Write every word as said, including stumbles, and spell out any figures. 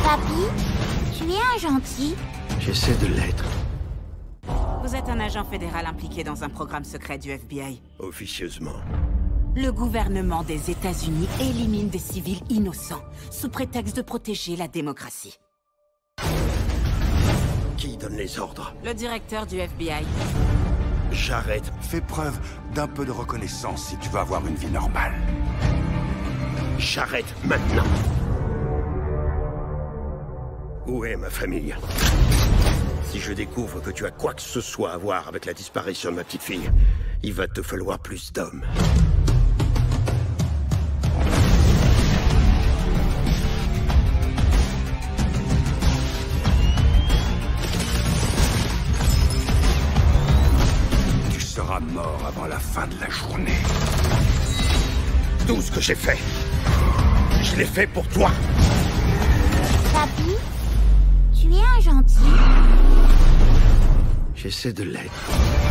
Papy, tu es un gentil. J'essaie de l'être. Vous êtes un agent fédéral impliqué dans un programme secret du F B I. Officieusement. Le gouvernement des États-Unis élimine des civils innocents, sous prétexte de protéger la démocratie. Qui donne les ordres? Le directeur du F B I. J'arrête. Fais preuve d'un peu de reconnaissance si tu veux avoir une vie normale. J'arrête maintenant. Où est ma famille? Si je découvre que tu as quoi que ce soit à voir avec la disparition de ma petite fille, il va te falloir plus d'hommes. Tu seras mort avant la fin de la journée. Tout ce que j'ai fait, je l'ai fait pour toi. Papy, tu es un gentil. J'essaie de l'être.